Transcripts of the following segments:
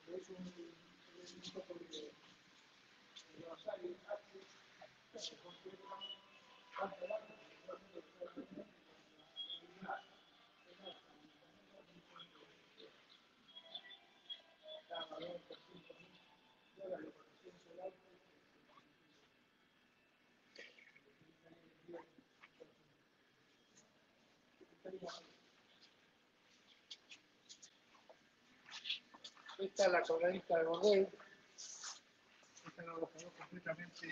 Esta es la coloradita de Bordeaux. Esta no lo conozco completamente.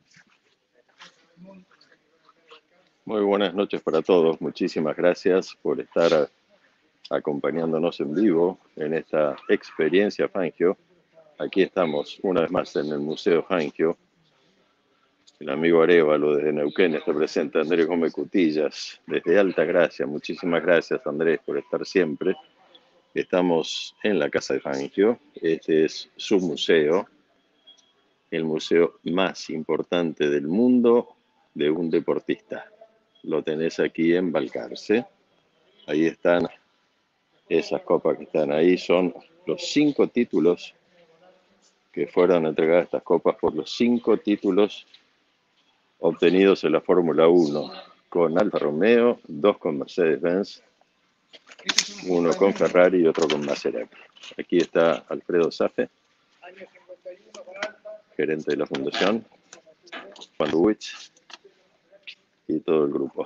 Muy buenas noches para todos. Muchísimas gracias por estar acompañándonos en vivo en esta experiencia Fangio. Aquí estamos una vez más en el Museo Fangio. El amigo Arévalo desde Neuquén está presente, Andrés Gómez Cutillas desde Altagracia. Muchísimas gracias, Andrés, por estar siempre. Estamos en la Casa de Fangio. Este es su museo, el museo más importante del mundo de un deportista. Lo tenés aquí en Balcarce. Ahí están esas copas que están ahí. Son los 5 títulos que fueron entregadas estas copas por los 5 títulos obtenidos en la Fórmula 1 con Alfa Romeo, 2 con Mercedes-Benz, 1 con Ferrari y otro con Maserati. Aquí está Alfredo Safe, gerente de la fundación, Juan Duwich y todo el grupo.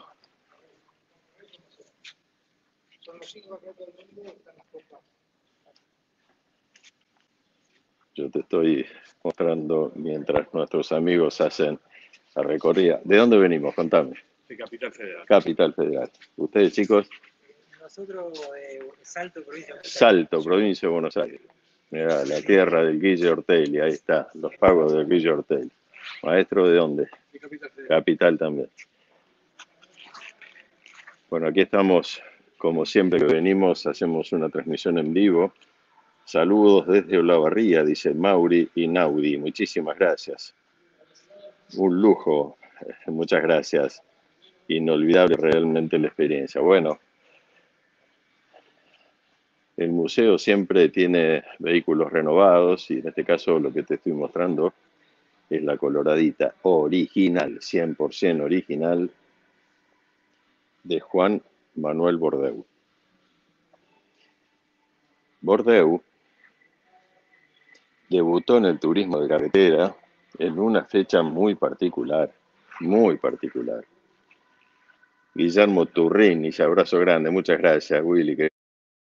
Son los 5 récords del mundo, están las copas. Yo te estoy mostrando mientras nuestros amigos hacen la recorrida. ¿De dónde venimos? Contame. De Capital Federal. Capital Federal. Ustedes, chicos, Nosotros, Salto, provincia de Buenos Aires. Salto, provincia de Buenos Aires. Mirá, la tierra del Guille Ortelli, ahí está, los pagos del Guille Ortelli. ¿Maestro de dónde? De Capital Federal. Capital también. Bueno, aquí estamos, como siempre que venimos, hacemos una transmisión en vivo. Saludos desde Olavarría, dice Mauri y Naudi. Muchísimas gracias. Un lujo. Muchas gracias. Inolvidable realmente la experiencia. Bueno, el museo siempre tiene vehículos renovados y en este caso lo que te estoy mostrando es la coloradita original, 100% original de Juan Manuel Bordeaux. Bordeaux debutó en el turismo de carretera en una fecha muy particular, muy particular. Guillermo Turrini, abrazo grande, muchas gracias, Willy. Que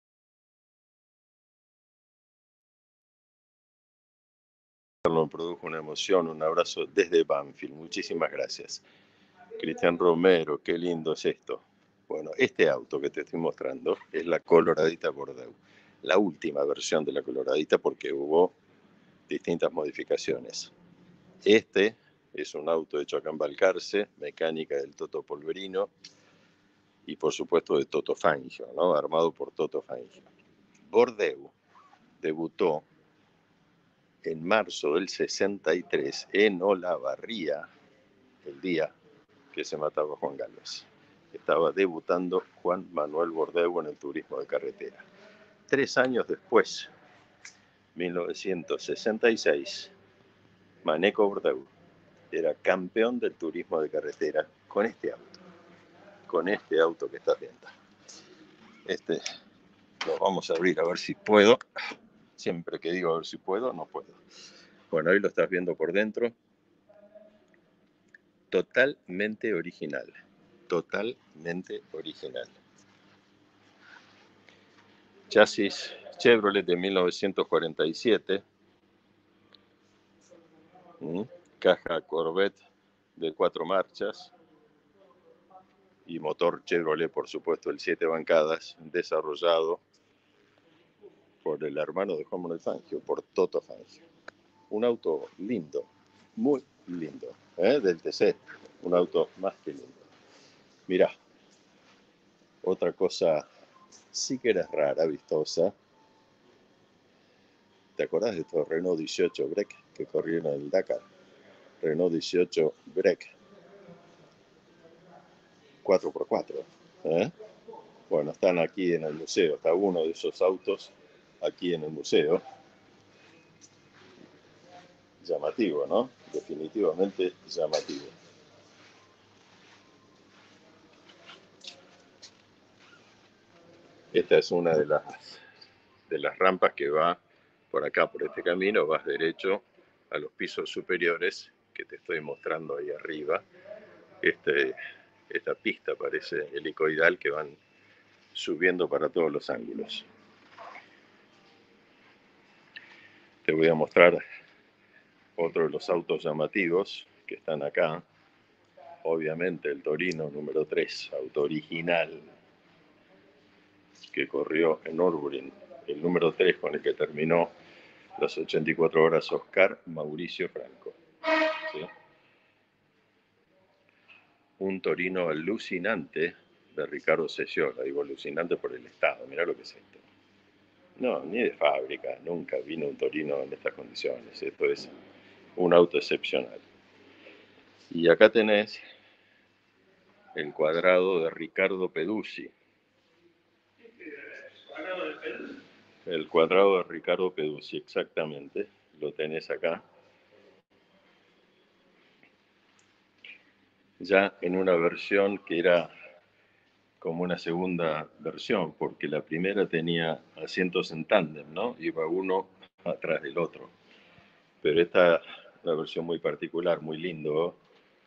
me produjo una emoción, un abrazo desde Banfield, muchísimas gracias. Cristian Romero, qué lindo es esto. Bueno, este auto que te estoy mostrando es la coloradita Bordeaux, la última versión de la coloradita porque hubo distintas modificaciones. Este es un auto hecho acá en Balcarce, mecánica del Toto Polverino y por supuesto de Toto Fangio, ¿no? Armado por Toto Fangio. Bordeaux debutó en marzo del 63 en Olavarría, el día que se mataba Juan Galvez. Estaba debutando Juan Manuel Bordeaux en el turismo de carretera. 3 años después, 1966, Maneco Bordeaux era campeón del turismo de carretera con este auto que estás viendo. Este lo vamos a abrir a ver si puedo. Siempre que digo a ver si puedo, no puedo. Bueno, ahí lo estás viendo por dentro. Totalmente original. Totalmente original. Chasis Chevrolet de 1947. Caja Corvette de 4 marchas. Y motor Chevrolet, por supuesto, el 7 bancadas, desarrollado por el hermano de Juan Manuel Fangio, por Toto Fangio. Un auto lindo, muy lindo, del TC, un auto más que lindo. Mirá, otra cosa sí que era rara, vistosa. ¿Te acordás de estos Renault 18 Break que corrieron en el Dakar? Renault 18 Break 4x4. Bueno, están aquí en el museo, está uno de esos autos aquí en el museo. llamativo, ¿no? Definitivamente llamativo. Esta es una de las rampas que va por acá, por este camino, vas derecho a los pisos superiores que te estoy mostrando ahí arriba. Esta pista parece helicoidal que van subiendo para todos los ángulos. Te voy a mostrar otro de los autos llamativos que están acá. Obviamente el Torino número 3, auto original, que corrió en Nürburgring, el número 3 con el que terminó las 84 horas Oscar Mauricio Franco. ¿Sí? Un Torino alucinante de Ricardo Sessiola, digo alucinante por el estado, mirá lo que es esto. No, ni de fábrica, nunca vino un Torino en estas condiciones, esto es un auto excepcional. Y acá tenés el cuadrado de Ricardo Peduzzi. El cuadrado de Ricardo Peduzzi, exactamente, lo tenés acá. Ya en una versión que era como una segunda versión, porque la primera tenía asientos en tándem, ¿no? Iba uno atrás del otro. Pero esta es una versión muy particular, muy lindo,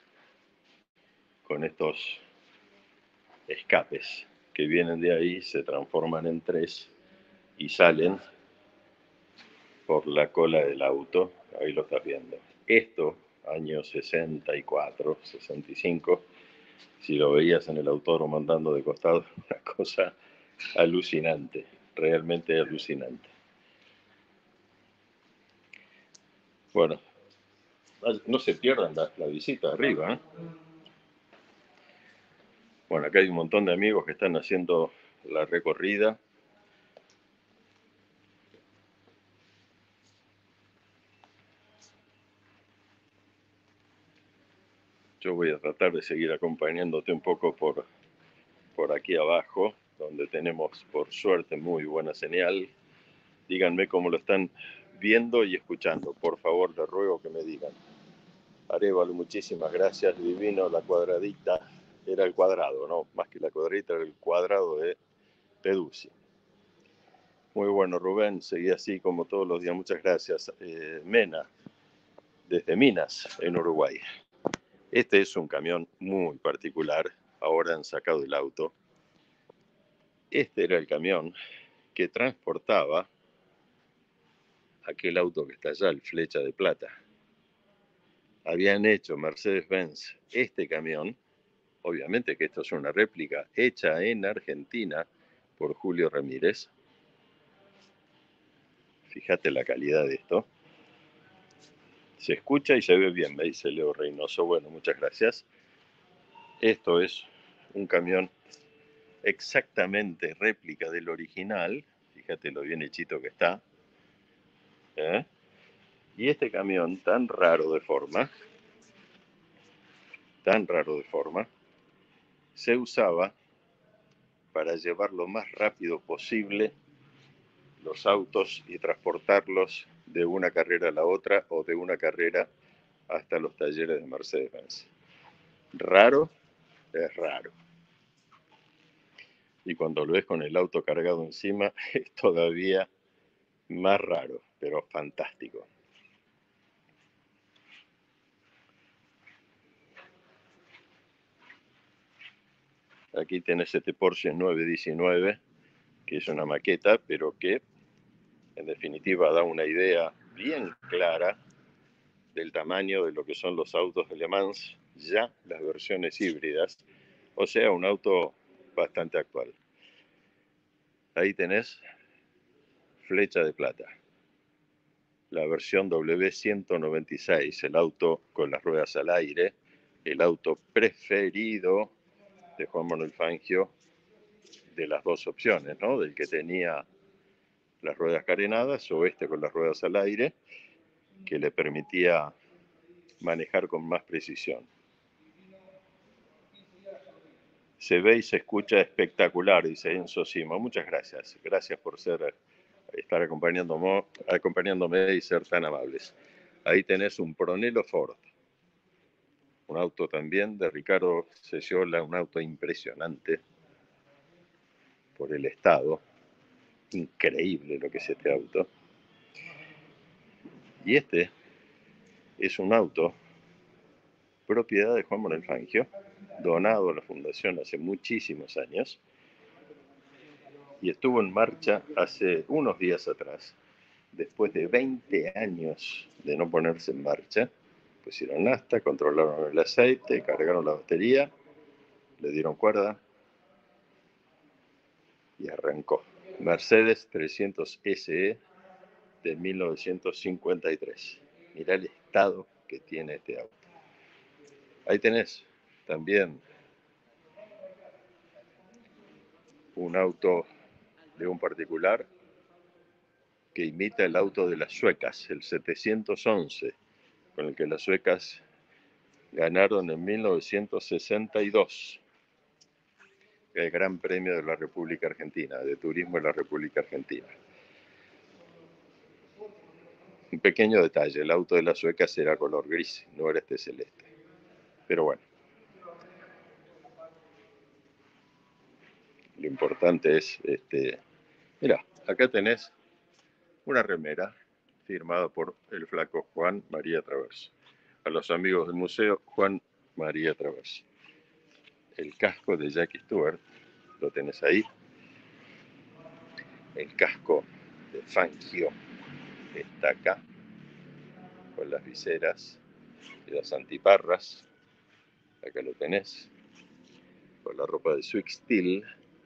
con estos escapes que vienen de ahí, se transforman en tres y salen por la cola del auto. Ahí lo estás viendo. Esto, años 64, 65, si lo veías en el autódromo andando de costado, una cosa alucinante, realmente alucinante. Bueno, no se pierdan la visita arriba, ¿eh? Bueno, acá hay un montón de amigos que están haciendo la recorrida. Yo voy a tratar de seguir acompañándote un poco por aquí abajo, donde tenemos, por suerte, muy buena señal. Díganme cómo lo están viendo y escuchando. Por favor, les ruego que me digan. Arévalo, muchísimas gracias. Divino, la cuadradita. Era el cuadrado, ¿no? Más que la cuadradita, era el cuadrado de Peduzzi. Muy bueno, Rubén. Seguí así como todos los días. Muchas gracias. Mena, desde Minas, en Uruguay. Este es un camión muy particular. Ahora han sacado el auto. Este era el camión que transportaba aquel auto que está allá, el Flecha de Plata. Habían hecho Mercedes-Benz este camión, obviamente que esto es una réplica hecha en Argentina por Julio Ramírez. Fíjate la calidad de esto. Se escucha y se ve bien, me dice Leo Reynoso. Bueno, muchas gracias. Esto es un camión exactamente réplica del original. Fíjate lo bien hechito que está. Y este camión tan raro de forma, se usaba para llevar lo más rápido posible los autos y transportarlos de una carrera a la otra o de una carrera hasta los talleres de Mercedes-Benz. Raro, es raro. Y cuando lo ves con el auto cargado encima, es todavía más raro, pero fantástico. Aquí tenés este Porsche 919, que es una maqueta, pero que en definitiva da una idea bien clara del tamaño de lo que son los autos de Le Mans, ya las versiones híbridas, o sea, un auto bastante actual. Ahí tenés Flecha de Plata, la versión W196, el auto con las ruedas al aire, el auto preferido de Juan Manuel Fangio, de las dos opciones, ¿no? Del que tenía las ruedas carenadas o este con las ruedas al aire, que le permitía manejar con más precisión. Se ve y se escucha espectacular, dice Enzo Sima. Muchas gracias. Gracias por estar acompañándome y ser tan amables. Ahí tenés un Pronello Ford, un auto también de Ricardo Cecchiola, un auto impresionante por el estado. Increíble lo que es este auto. Y este es un auto propiedad de Juan Manuel Fangio, donado a la fundación hace muchísimos años, y estuvo en marcha hace unos días atrás, después de 20 años de no ponerse en marcha. Pusieron nafta, controlaron el aceite, cargaron la batería, le dieron cuerda y arrancó. Mercedes 300 SE de 1953. Mirá el estado que tiene este auto. Ahí tenés también un auto de un particular que imita el auto de las suecas, el 711, con el que las suecas ganaron en 1962 el Gran Premio de la República Argentina, de Turismo de la República Argentina. Un pequeño detalle, el auto de las suecas era color gris, no era este celeste. Pero bueno, lo importante es, mirá, acá tenés una remera firmada por el flaco Juan María Travers. A los amigos del museo, Juan María Travers. El casco de Jackie Stewart, lo tenés ahí. El casco de Fangio está acá, con las viseras y las antiparras. Acá lo tenés, con la ropa de Swig Steel.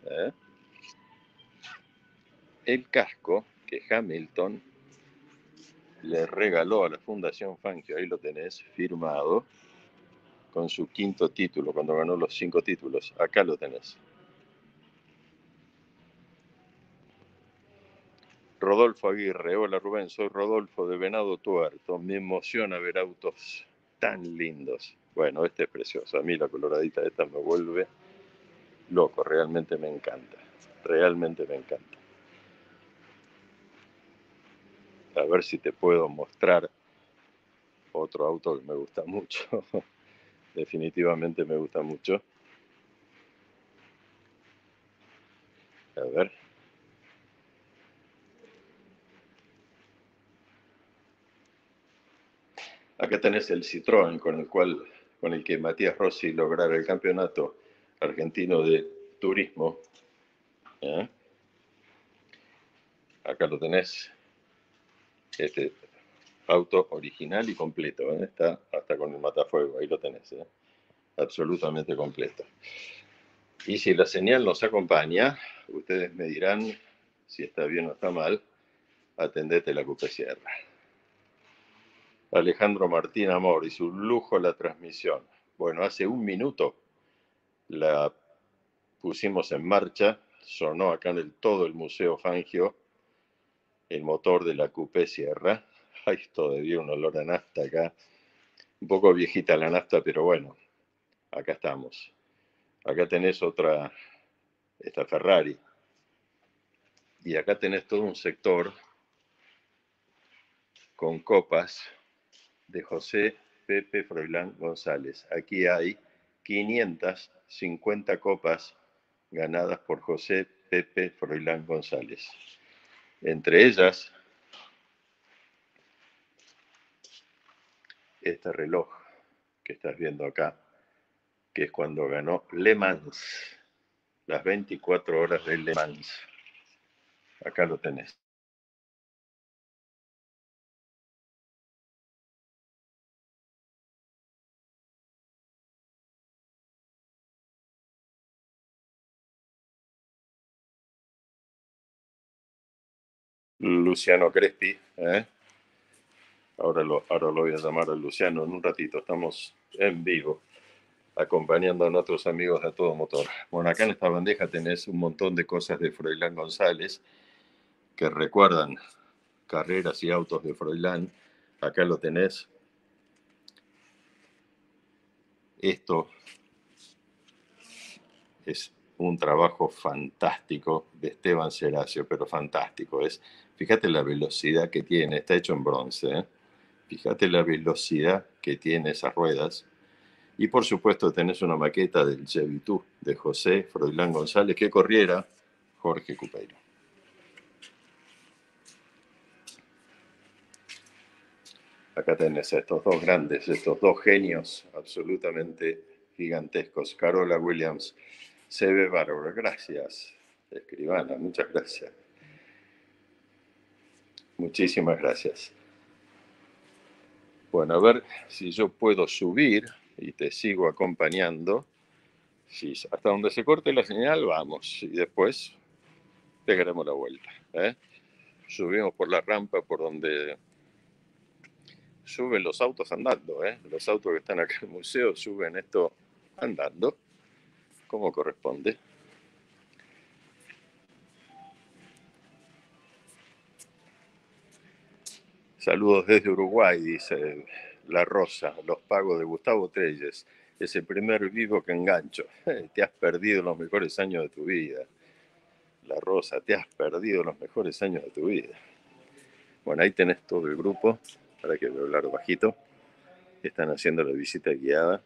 El casco que Hamilton le regaló a la Fundación Fangio, ahí lo tenés, firmado, con su 5º título, cuando ganó los 5 títulos. Acá lo tenés. Rodolfo Aguirre, hola Rubén, soy Rodolfo de Venado Tuerto, me emociona ver autos tan lindos. Bueno, este es precioso, a mí la coloradita esta me vuelve loco, realmente me encanta, realmente me encanta. A ver si te puedo mostrar otro auto que me gusta mucho, definitivamente me gusta mucho. A ver. Acá tenés el Citroën con el que Matías Rossi lograra el campeonato argentino de turismo. Acá lo tenés. Este auto original y completo. Está hasta con el matafuego. Ahí lo tenés. Absolutamente completo. Y si la señal nos acompaña, ustedes me dirán si está bien o está mal. Atendete la Coupé Sierra. Alejandro Martín Amor y su lujo la transmisión. Bueno, hace un minuto la pusimos en marcha, sonó acá en todo el Museo Fangio el motor de la Coupé Sierra. Hay todavía un olor a nafta acá, un poco viejita la nafta, pero bueno, acá estamos. Acá tenés esta Ferrari, y acá tenés todo un sector con copas de José Pepe Froilán González. Aquí hay 550 copas ganadas por José Pepe Froilán González. Entre ellas, este reloj que estás viendo acá, que es cuando ganó Le Mans, las 24 horas de Le Mans. Acá lo tenés. Luciano Crespi, Ahora lo voy a llamar a Luciano en un ratito. Estamos en vivo, acompañando a nuestros amigos de A Todo Motor. Bueno, acá en esta bandeja tenés un montón de cosas de Froilán González que recuerdan carreras y autos de Froilán. Acá lo tenés. Esto es un trabajo fantástico de Esteban Seracio, pero fantástico. Fíjate la velocidad que tiene, está hecho en bronce. Fíjate la velocidad que tiene esas ruedas. Y por supuesto tenés una maqueta del Chevy Two de José Froilán González que corriera Jorge Cupeiro. Acá tenés a estos dos grandes, estos dos genios absolutamente gigantescos. Carola Williams, se ve bárbaro. Gracias, escribana, muchas gracias. Muchísimas gracias. Bueno, a ver si yo puedo subir y te sigo acompañando. Sí, hasta donde se corte la señal, vamos. Y después pegaremos la vuelta. Subimos por la rampa por donde suben los autos andando. Los autos que están acá en el museo suben esto andando, como corresponde. Saludos desde Uruguay, dice La Rosa, los pagos de Gustavo Trelles. Es el primer vivo que engancho. Te has perdido los mejores años de tu vida. La Rosa, te has perdido los mejores años de tu vida. Bueno, ahí tenés todo el grupo, para que voy a hablar bajito. Están haciendo la visita guiada.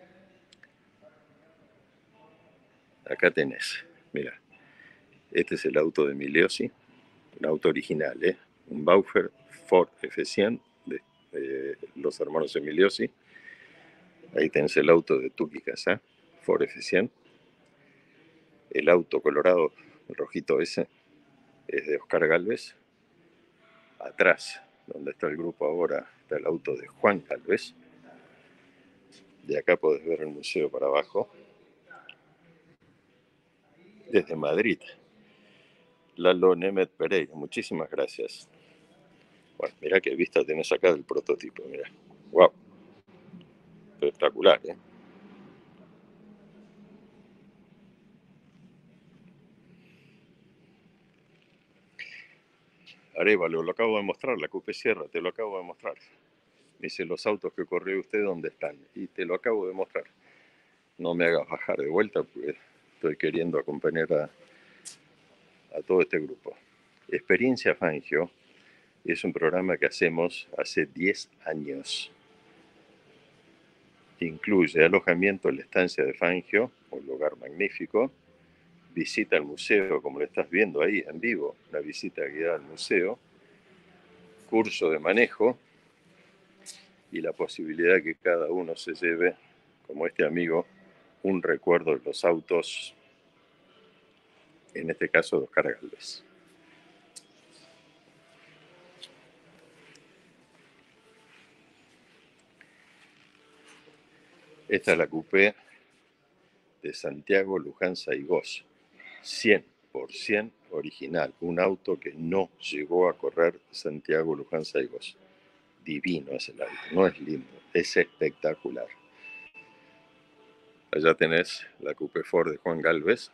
Acá tenés, mira, este es el auto de Miliosi, un auto original, un Bauer Ford F100 de los hermanos Emiliosi. Ahí tenés el auto de Tuki Casá, Ford F100. El auto colorado, el rojito ese, es de Oscar Gálvez. Atrás, donde está el grupo ahora, está el auto de Juan Gálvez. De acá podés ver el museo para abajo. Desde Madrid, Lalo Nemet Pereira, muchísimas gracias. Bueno, mirá qué vista tenés acá del prototipo, mirá. Wow, espectacular, Arévalo, lo acabo de mostrar, la Coupé Sierra, te lo acabo de mostrar. Dice, los autos que corrió usted, ¿dónde están? Y te lo acabo de mostrar. No me hagas bajar de vuelta porque estoy queriendo acompañar a todo este grupo. Experiencia Fangio es un programa que hacemos hace 10 años. Incluye alojamiento en la estancia de Fangio, un lugar magnífico, visita al museo, como lo estás viendo ahí en vivo, una visita guiada al museo, curso de manejo y la posibilidad que cada uno se lleve, como este amigo, un recuerdo de los autos, en este caso de Oscar Gálvez. Esta es la coupé de Santiago Luján Saigós, 100% original, un auto que no llegó a correr Santiago Luján Saigós. Divino es el auto, no es lindo, es espectacular. Allá tenés la coupé Ford de Juan Gálvez.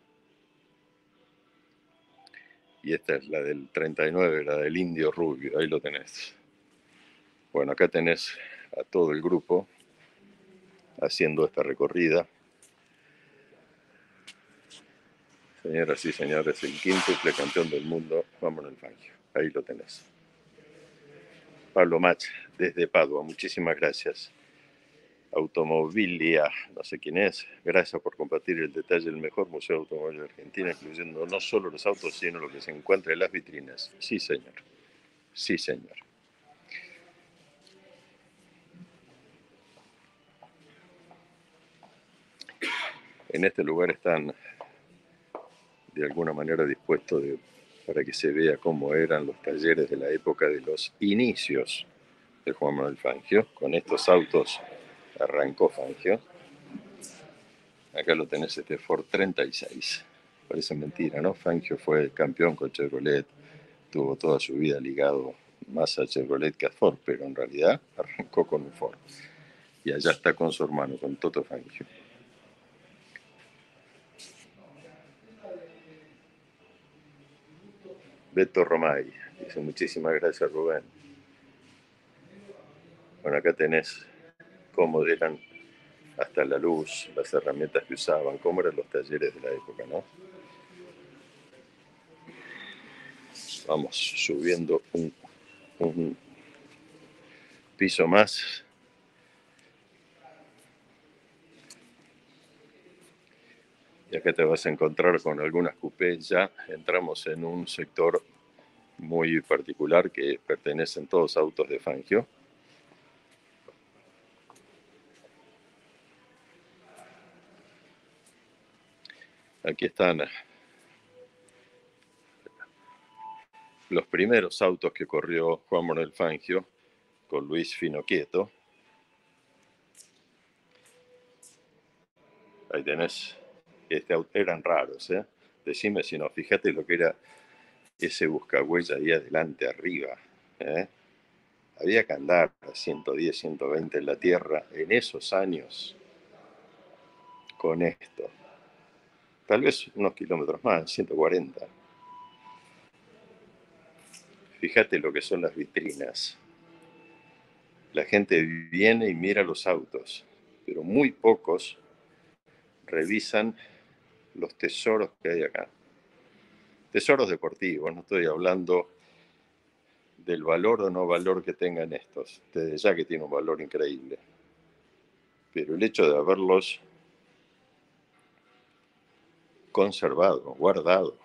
Y esta es la del 39, la del Indio Rubio, ahí lo tenés. Bueno, acá tenés a todo el grupo haciendo esta recorrida. Señoras y señores, el quíntuple campeón del mundo, Juan Manuel Fangio. Ahí lo tenés. Pablo Mach, desde Padua, muchísimas gracias. Automobilia, no sé quién es, gracias por compartir el detalle del mejor museo de automóvil de Argentina, incluyendo no solo los autos, sino lo que se encuentra en las vitrinas. Sí, señor. Sí, señor. En este lugar están de alguna manera dispuestos para que se vea cómo eran los talleres de la época de los inicios de Juan Manuel Fangio. Con estos autos arrancó Fangio. Acá lo tenés, este Ford 36. Parece mentira, ¿no? Fangio fue campeón con Chevrolet, tuvo toda su vida ligado más a Chevrolet que a Ford, pero en realidad arrancó con un Ford. Y allá está con su hermano, con Toto Fangio. Beto Romay dice, muchísimas gracias, Rubén. Bueno, acá tenés cómo eran hasta la luz, las herramientas que usaban, cómo eran los talleres de la época, ¿no? Vamos subiendo piso más. Y acá te vas a encontrar con algunas coupés. Ya entramos en un sector muy particular que pertenecen todos autos de Fangio. Aquí están los primeros autos que corrió Juan Manuel Fangio con Luis Finocchieto. Ahí tenés, eran raros, ¿eh? Decime si no, fíjate lo que era ese buscahuella ahí adelante, arriba, ¿eh? Había que andar a 110, 120 en la tierra en esos años con esto. Tal vez unos kilómetros más, 140. Fíjate lo que son las vitrinas. La gente viene y mira los autos, pero muy pocos revisan los tesoros que hay acá. Tesoros deportivos, no estoy hablando del valor o no valor que tengan estos. Desde ya que tiene un valor increíble. Pero el hecho de haberlos conservado, guardado.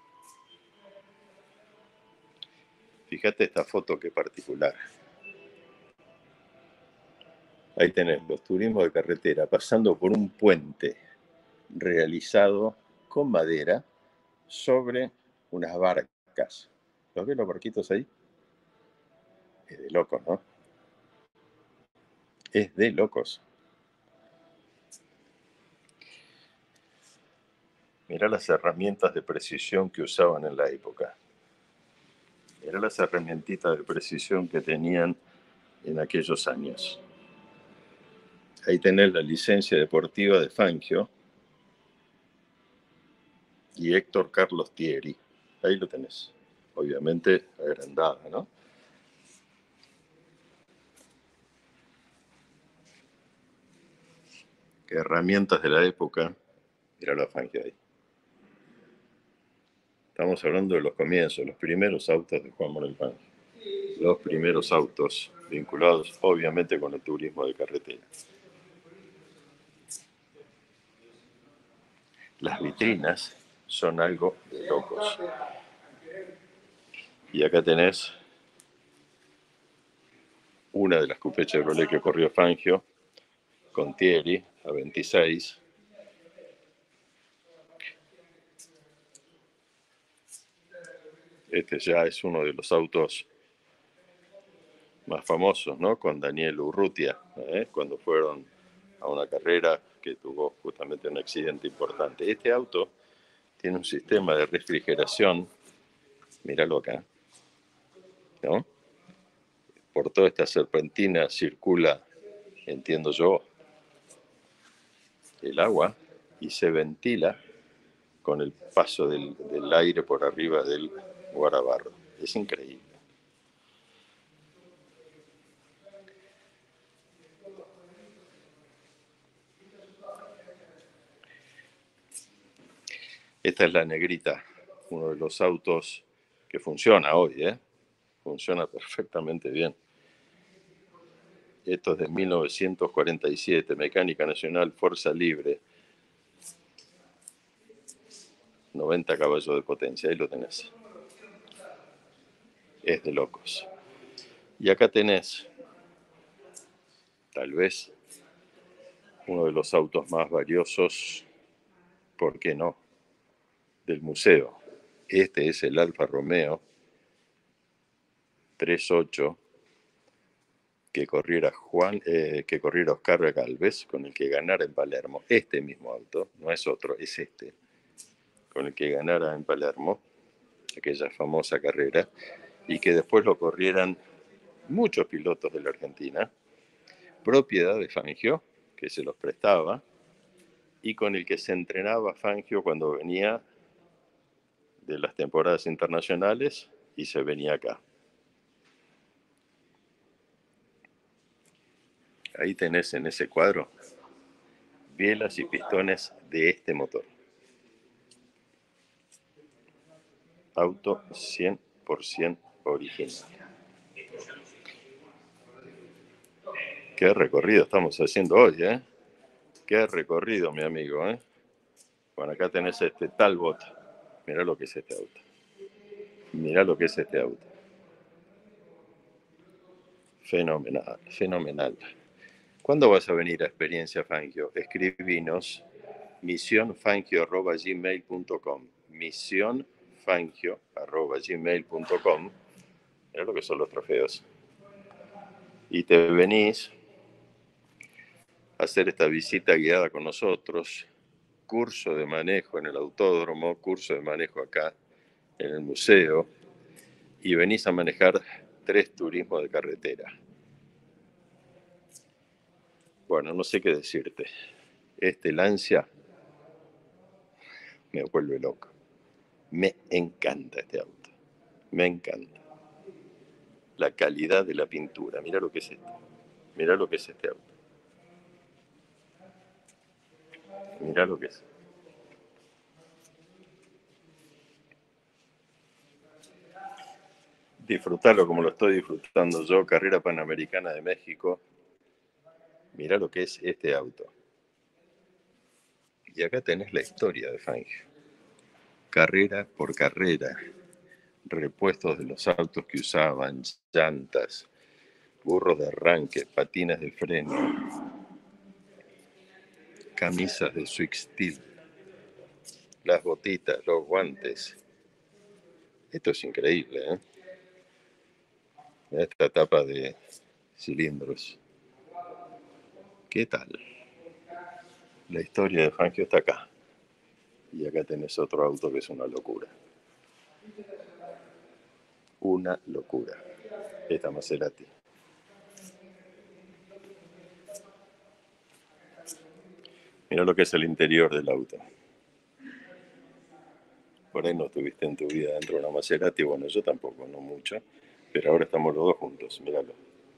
Fíjate esta foto que particular. Ahí tenés los turismos de carretera pasando por un puente realizado con madera sobre unas barcas. ¿Los ves los barquitos ahí? Es de locos, ¿no? Es de locos. Mirá las herramientas de precisión que usaban en la época. Mirá las herramientitas de precisión que tenían en aquellos años. Ahí tenés la licencia deportiva de Fangio y Héctor Carlos Thierry. Ahí lo tenés. Obviamente agrandada, ¿no? ¿Qué herramientas de la época? Mirá la Fangio ahí. Estamos hablando de los comienzos, los primeros autos de Juan Manuel Fangio. Los primeros autos vinculados obviamente con el turismo de carretera. Las vitrinas son algo de locos. Y acá tenés una de las coupés Chevrolet que corrió Fangio con Thierry a 26. Este ya es uno de los autos más famosos, ¿no? Con Daniel Urrutia, cuando fueron a una carrera que tuvo justamente un accidente importante. Este auto tiene un sistema de refrigeración, míralo acá, ¿no? Por toda esta serpentina circula, entiendo yo, el agua y se ventila con el paso del aire por arriba del guarabarro. Es increíble. Esta es la Negrita, uno de los autos que funciona hoy, funciona perfectamente bien. Esto es de 1947, Mecánica Nacional, Fuerza Libre, 90 caballos de potencia, ahí lo tenés. Es de locos. Y acá tenés, tal vez, uno de los autos más valiosos, ¿por qué no?, del museo. Este es el Alfa Romeo 38 que corriera Oscar Gálvez, con el que ganara en Palermo. Este mismo auto, no es otro, es este, con el que ganara en Palermo aquella famosa carrera, y que después lo corrieran muchos pilotos de la Argentina, propiedad de Fangio, que se los prestaba, y con el que se entrenaba Fangio cuando venía de las temporadas internacionales y se venía acá. Ahí tenés en ese cuadro bielas y pistones de este motor. Auto 100% original. Qué recorrido estamos haciendo hoy, ¿eh? Qué recorrido, mi amigo, ¿eh? Bueno, acá tenés este Talbot. Mirá lo que es este auto. Mirá lo que es este auto. Fenomenal, fenomenal. ¿Cuándo vas a venir a Experiencia Fangio? Escribinos misionfangio@gmail.com. misionfangio@gmail.com. Mirá lo que son los trofeos. Y te venís a hacer esta visita guiada con nosotros. Curso de manejo en el autódromo, curso de manejo acá en el museo. Y venís a manejar 3 turismos de carretera. Bueno, no sé qué decirte. Este Lancia me vuelve loco. Me encanta este auto. Me encanta. La calidad de la pintura. Mirá lo que es esto. Mirá lo que es este auto. Mirá lo que es. Disfrutarlo como lo estoy disfrutando yo. Carrera Panamericana de México. Mirá lo que es este auto. Y acá tenés la historia de Fangio. Carrera por carrera. Repuestos de los autos que usaban, llantas, burros de arranque, patines de freno, camisas de Swixtil, las botitas, los guantes. Esto es increíble, ¿eh? Esta tapa de cilindros. ¿Qué tal? La historia de Fangio está acá. Y acá tenés otro auto que es una locura. Una locura. Esta Maserati. Mira lo que es el interior del auto. Por ahí no estuviste en tu vida dentro de una Maserati. Bueno, yo tampoco, no mucho. Pero ahora estamos los dos juntos, míralo.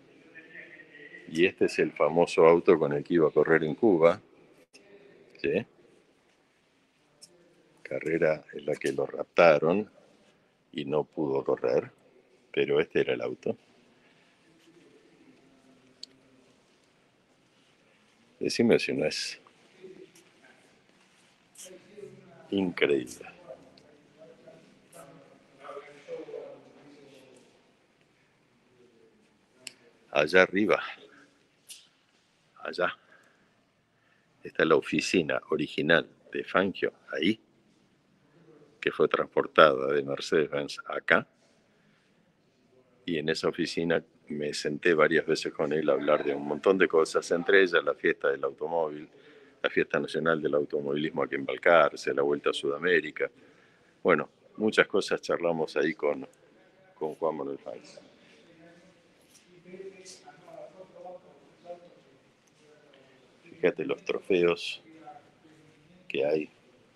Y este es el famoso auto con el que iba a correr en Cuba. ¿Sí? Carrera en la que lo raptaron y no pudo correr. Pero este era el auto. Decime si no es increíble. Allá arriba, allá, está la oficina original de Fangio, ahí, que fue transportada de Mercedes-Benz acá. Y en esa oficina me senté varias veces con él a hablar de un montón de cosas, entre ellas la fiesta del automóvil, la fiesta nacional del automovilismo aquí en Balcarce, la vuelta a Sudamérica. Bueno, muchas cosas charlamos ahí con Juan Manuel Fangio. Fíjate los trofeos que hay.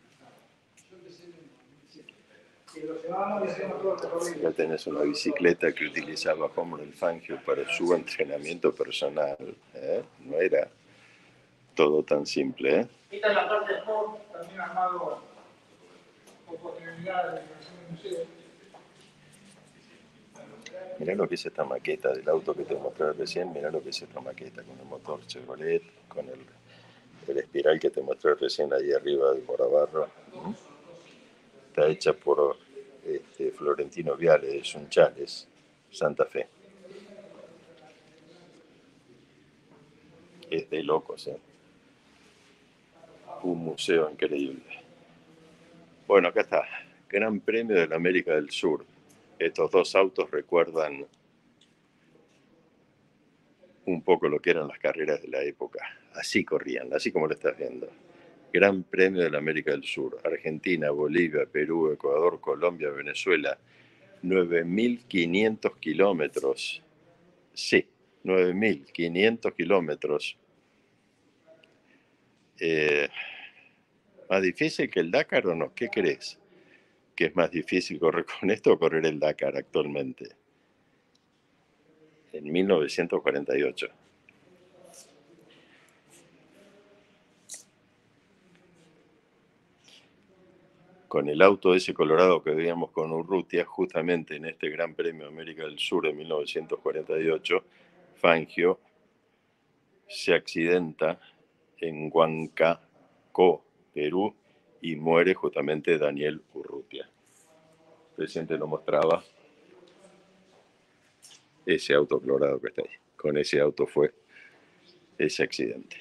Ya tenés una bicicleta que utilizaba Juan Manuel Fangio para su entrenamiento personal. No era todo tan simple. Esta es la parte de Sport, también armado con posterioridad de la creación del museo. Mirá lo que es esta maqueta del auto que te mostré recién. Mirá lo que es esta maqueta con el motor Chevrolet, con el espiral que te mostré recién ahí arriba del Morabarro. Está hecha por Florentino Viale de Sunchales, Santa Fe. Es de locos, ¿eh? Un museo increíble. Bueno, acá está. Gran Premio de la América del Sur. Estos dos autos recuerdan un poco lo que eran las carreras de la época. Así corrían, así como lo estás viendo. Gran Premio de la América del Sur. Argentina, Bolivia, Perú, Ecuador, Colombia, Venezuela. 9.500 kilómetros. Sí, 9.500 kilómetros. ¿Más difícil que el Dakar o no? ¿Qué crees? ¿Que es más difícil correr con esto o correr el Dakar actualmente? En 1948. Con el auto ese colorado que veíamos con Urrutia, justamente en este Gran Premio de América del Sur de 1948, Fangio se accidenta en Huancaco, Perú, y muere justamente Daniel Urrutia. El presidente lo mostraba, ese auto colorado que está ahí. Con ese auto fue ese accidente.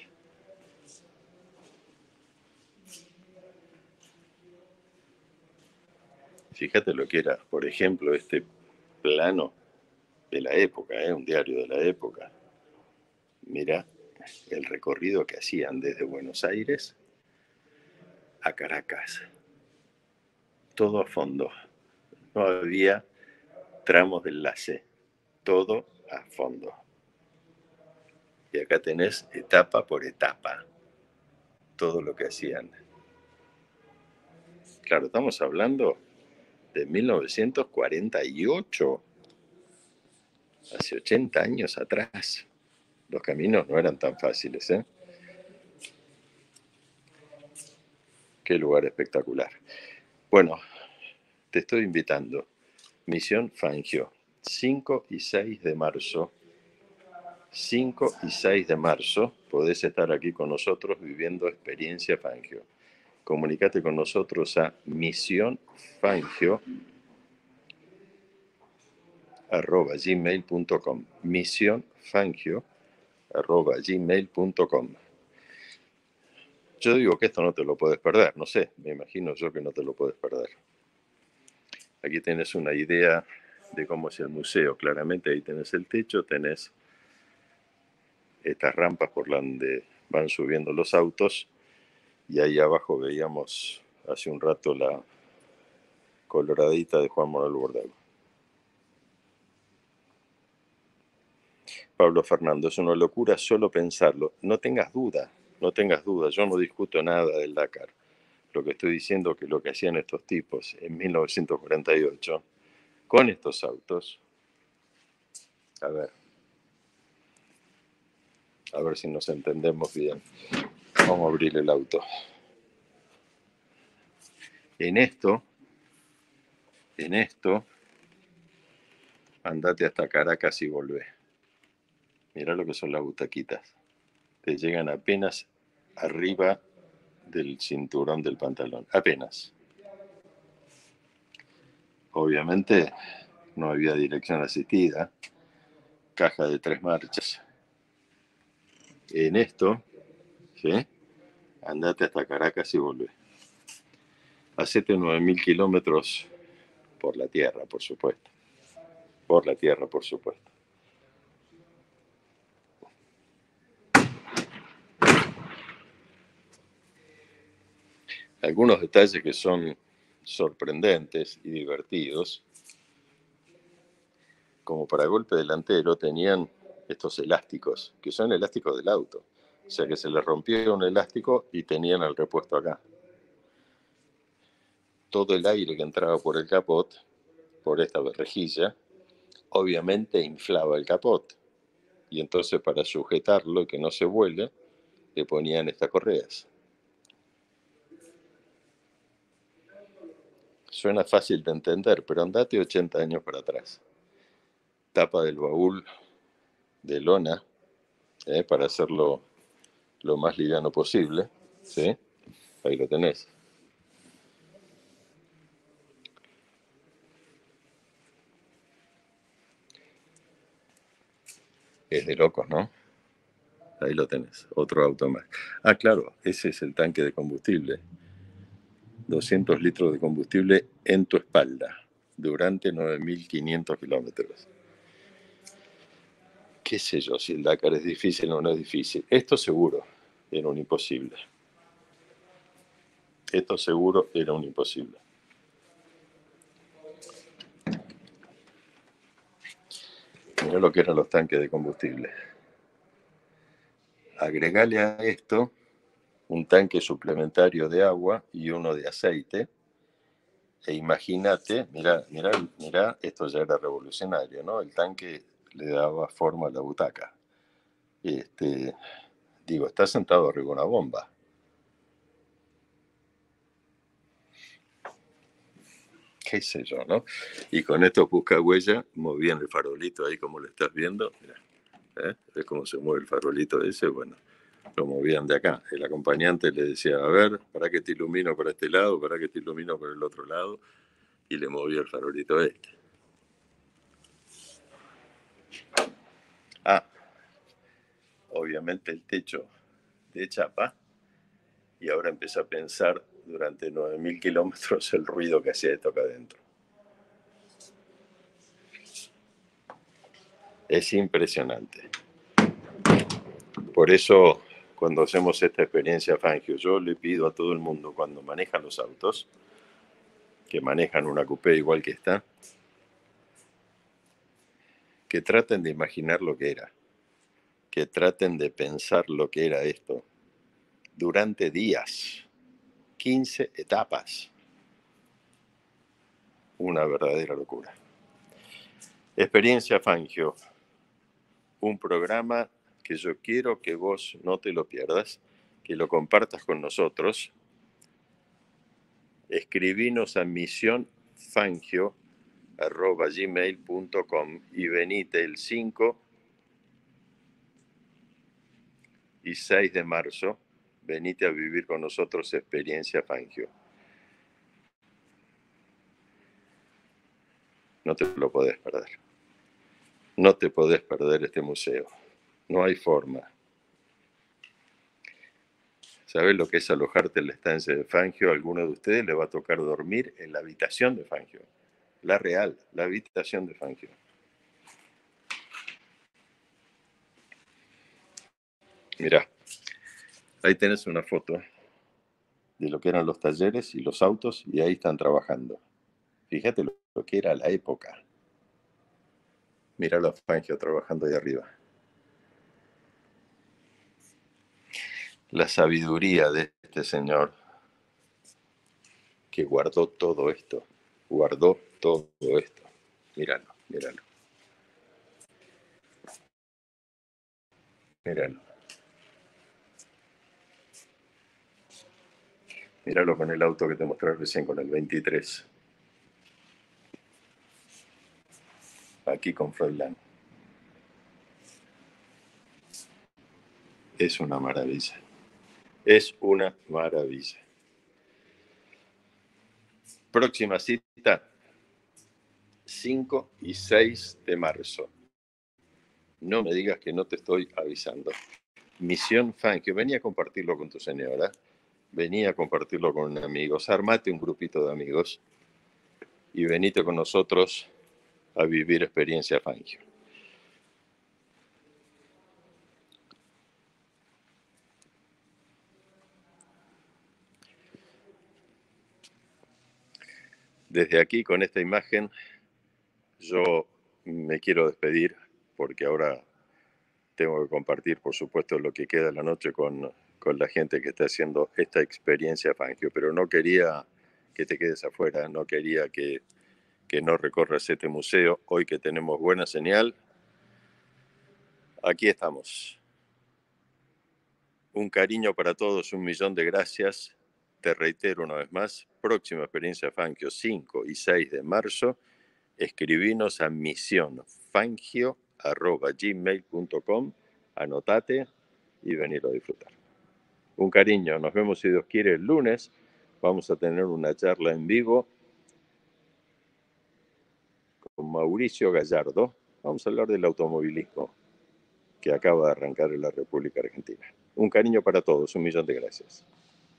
Fíjate lo que era, por ejemplo, este plano de la época, un diario de la época. Mira el recorrido que hacían desde Buenos Aires a Caracas. Todo a fondo. No había tramos de enlace. Todo a fondo. Y acá tenés etapa por etapa todo lo que hacían. Claro, estamos hablando de 1948, hace 80 años atrás. Los caminos no eran tan fáciles, ¿eh? Qué lugar espectacular. Bueno, te estoy invitando. Misión Fangio, 5 y 6 de marzo. 5 y 6 de marzo podés estar aquí con nosotros viviendo Experiencia Fangio. Comunicate con nosotros a misionfangio@gmail.com. misionfangio@gmail.com. Yo digo que esto no te lo puedes perder, no sé, me imagino yo que no te lo puedes perder. Aquí tenés una idea de cómo es el museo, claramente ahí tenés el techo, tenés estas rampas por donde van subiendo los autos, y ahí abajo veíamos hace un rato la coloradita de Juan Manuel Bordago. Pablo Fernando, es una locura solo pensarlo. No tengas duda, yo no discuto nada del Dakar. Lo que estoy diciendo es que lo que hacían estos tipos en 1948 con estos autos, a ver si nos entendemos bien. Vamos a abrir el auto. En esto, andate hasta Caracas y volvé. Mirá lo que son las butaquitas. Te llegan apenas arriba del cinturón del pantalón. Apenas. Obviamente no había dirección asistida. Caja de 3 marchas. En esto, ¿sí? Andate hasta Caracas y volvé. Hacete 9.000 kilómetros por la tierra, por supuesto. Por la tierra, por supuesto. Algunos detalles que son sorprendentes y divertidos, como para golpe delantero tenían estos elásticos, que son elásticos del auto. O sea que se les rompió un elástico y tenían el repuesto acá. Todo el aire que entraba por el capot, por esta rejilla, obviamente inflaba el capot. Y entonces para sujetarlo y que no se vuele, le ponían estas correas. Suena fácil de entender, pero andate 80 años para atrás. Tapa del baúl de lona, para hacerlo lo más liviano posible, ¿sí? Ahí lo tenés. Es de locos, ¿no? Ahí lo tenés, otro auto más. Ah, claro, ese es el tanque de combustible. 200 litros de combustible en tu espalda durante 9.500 kilómetros. Qué sé yo, si el Dakar es difícil o no es difícil. Esto seguro era un imposible. Esto seguro era un imposible. Mirá lo que eran los tanques de combustible. Agregale a esto un tanque suplementario de agua y uno de aceite. E imagínate, mirá, esto ya era revolucionario, ¿no? El tanque le daba forma a la butaca. Digo, está sentado arriba de una bomba. Qué sé yo, ¿no? Y con estos buscahuellas movían el farolito ahí como lo estás viendo. Mirá. ¿Ves cómo se mueve el farolito ese? Bueno, lo movían de acá. El acompañante le decía, a ver, ¿para qué te ilumino para este lado? ¿Para qué te ilumino para el otro lado? Y le movía el farolito este. Ah, obviamente el techo de chapa. Y ahora empecé a pensar durante 9.000 kilómetros el ruido que hacía esto acá adentro. Es impresionante. Por eso, cuando hacemos esta experiencia Fangio, yo le pido a todo el mundo, cuando manejan los autos, que manejan una coupé igual que esta, que traten de imaginar lo que era, que traten de pensar lo que era esto durante días, 15 etapas. Una verdadera locura. Experiencia Fangio, un programa que yo quiero que vos no te lo pierdas, que lo compartas con nosotros. Escribinos a misionfangio@gmail.com y venite el 5 y 6 de marzo, venite a vivir con nosotros Experiencia Fangio. No te lo podés perder. No te podés perder este museo. No hay forma. ¿Sabés lo que es alojarte en la estancia de Fangio? A alguno de ustedes le va a tocar dormir en la habitación de Fangio. La real, la habitación de Fangio. Mirá, ahí tenés una foto de lo que eran los talleres y los autos, y ahí están trabajando. Fíjate lo que era la época. Mira los Fangio trabajando ahí arriba. La sabiduría de este señor que guardó todo esto. Guardó todo esto. Míralo, míralo. Míralo. Míralo con el auto que te mostré recién, con el 23. Aquí con Froilán. Es una maravilla. Es una maravilla. Próxima cita, 5 y 6 de marzo. No me digas que no te estoy avisando. Misión Fangio. Venía a compartirlo con tu señora. Venía a compartirlo con amigos. Armate un grupito de amigos y venite con nosotros a vivir Experiencia Fangio. Desde aquí, con esta imagen, yo me quiero despedir porque ahora tengo que compartir, por supuesto, lo que queda de la noche con la gente que está haciendo esta experiencia Fangio, pero no quería que te quedes afuera, no quería que no recorras este museo. Hoy que tenemos buena señal, aquí estamos. Un cariño para todos, 1.000.000 de gracias. Te reitero una vez más, próxima experiencia Fangio, 5 y 6 de marzo. Escribinos a misionfangio@gmail.com, anotate y venir a disfrutar. Un cariño, nos vemos si Dios quiere el lunes. Vamos a tener una charla en vivo con Mauricio Gallardo. Vamos a hablar del automovilismo que acaba de arrancar en la República Argentina. Un cariño para todos, 1.000.000 de gracias.